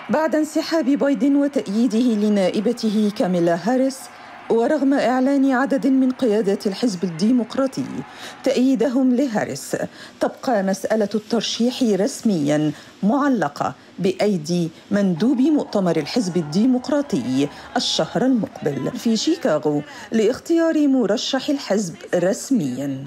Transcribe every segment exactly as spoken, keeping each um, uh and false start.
بعد انسحاب بايدن وتأييده لنائبته كاميلا هاريس، ورغم إعلان عدد من قيادات الحزب الديمقراطي تأييدهم لهاريس، تبقى مسألة الترشيح رسمياً معلقة بأيدي مندوب مؤتمر الحزب الديمقراطي الشهر المقبل في شيكاغو لاختيار مرشح الحزب رسمياً.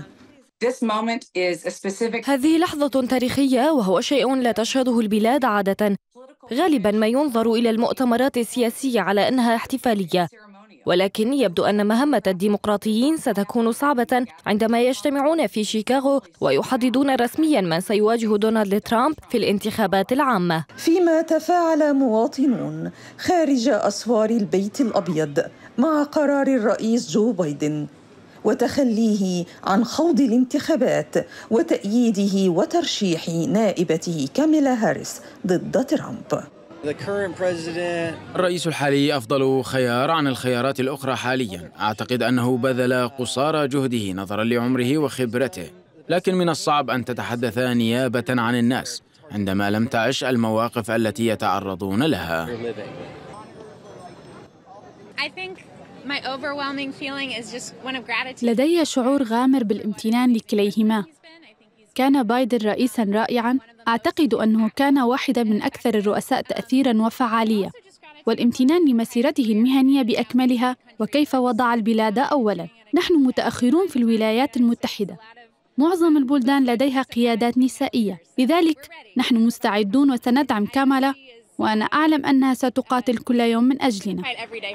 هذه لحظة تاريخية، وهو شيء لا تشهده البلاد عادة. غالباً ما ينظر إلى المؤتمرات السياسية على أنها احتفالية، ولكن يبدو أن مهمة الديمقراطيين ستكون صعبة عندما يجتمعون في شيكاغو ويحددون رسمياً من سيواجه دونالد ترامب في الانتخابات العامة. فيما تفاعل مواطنون خارج أسوار البيت الأبيض مع قرار الرئيس جو بايدن وتخليه عن خوض الانتخابات وتأييده وترشيح نائبته كاميلا هاريس ضد ترامب. الرئيس الحالي أفضل خيار عن الخيارات الأخرى حالياً. أعتقد أنه بذل قصارى جهده نظراً لعمره وخبرته، لكن من الصعب أن تتحدث نيابة عن الناس عندما لم تعش المواقف التي يتعرضون لها. لدي شعور غامر بالامتنان لكليهما. كان بايدن رئيساً رائعاً، أعتقد أنه كان واحداً من أكثر الرؤساء تأثيراً وفعالية، والامتنان لمسيرته المهنية بأكملها وكيف وضع البلاد أولاً. نحن متأخرون في الولايات المتحدة، معظم البلدان لديها قيادات نسائية، لذلك نحن مستعدون وسندعم كامالا، وأنا أعلم أنها ستقاتل كل يوم من أجلنا.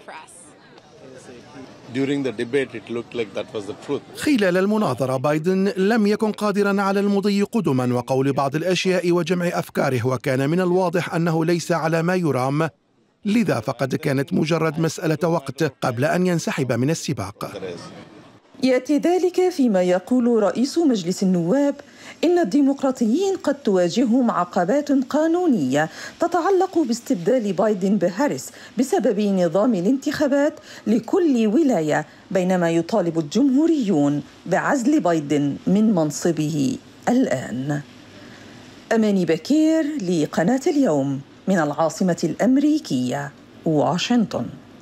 خلال المناظرة بايدن لم يكن قادراً على المضي قدماً وقول بعض الأشياء وجمع أفكاره، وكان من الواضح أنه ليس على ما يرام، لذا فقد كانت مجرد مسألة وقت قبل أن ينسحب من السباق. يأتي ذلك فيما يقول رئيس مجلس النواب إن الديمقراطيين قد تواجههم عقبات قانونية تتعلق باستبدال بايدن بهاريس بسبب نظام الانتخابات لكل ولاية، بينما يطالب الجمهوريون بعزل بايدن من منصبه الآن. أماني بكير لقناة اليوم من العاصمة الأمريكية واشنطن.